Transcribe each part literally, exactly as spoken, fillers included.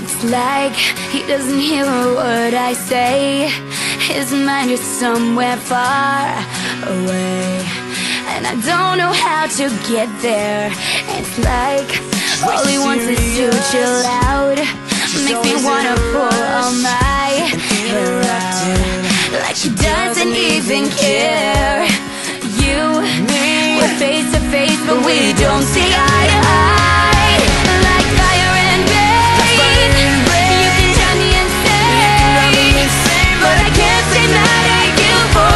It's like he doesn't hear a word I say. His mind is somewhere far away, and I don't know how to get there. It's like all he wants is to chill out. Makes me wanna pull all my hair out, like he doesn't even care. You, we're face to face, but we don't see eye to eye. Like fire and rain, you can drive me insane, but I can't stay mad at you for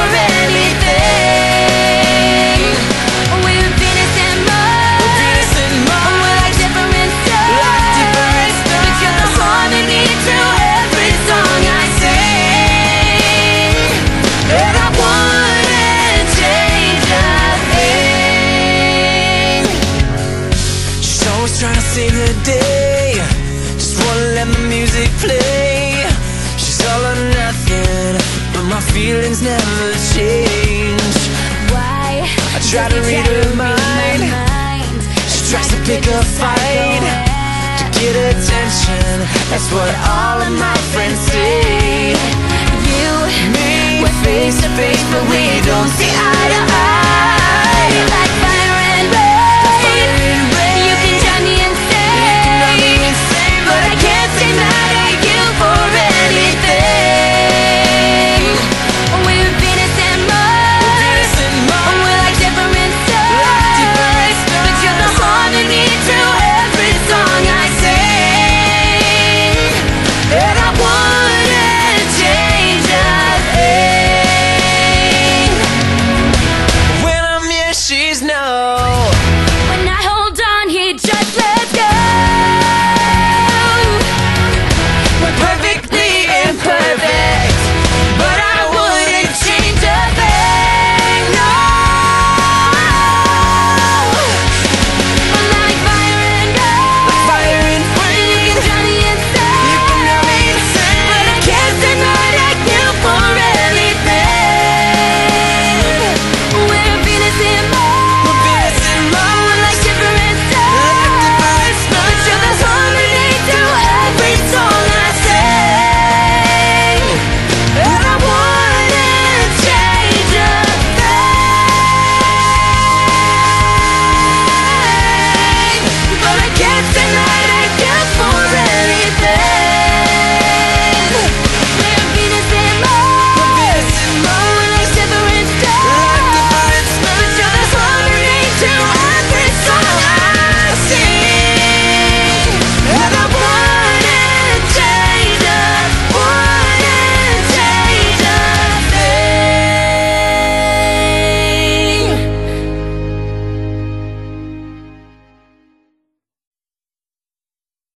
anything. We're Venus and Mars, we're like different stars, but you're the harmony to every song I sing. And I wouldn't change a thing. She's always trying to save the day, just wanna let the music play. She's all or nothing, but my feelings never change. Why? I try to read her mind. She tries to pick a fight to get attention. That's what all of my friends say. You, Me, we're face to face, but we don't see eye